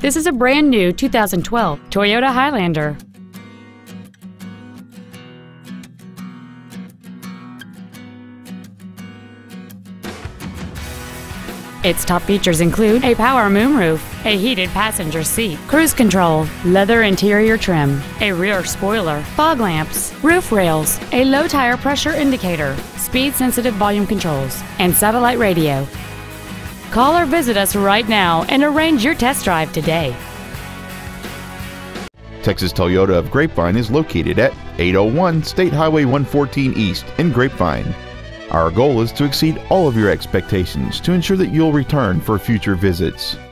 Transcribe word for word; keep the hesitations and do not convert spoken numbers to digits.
This is a brand new two thousand twelve Toyota Highlander. Its top features include a power moonroof, a heated passenger seat, cruise control, leather interior trim, a rear spoiler, fog lamps, roof rails, a low tire pressure indicator, speed-sensitive volume controls, and satellite radio. Call or visit us right now and arrange your test drive today. Texas Toyota of Grapevine is located at eight oh one State Highway one fourteen East in Grapevine. Our goal is to exceed all of your expectations to ensure that you'll return for future visits.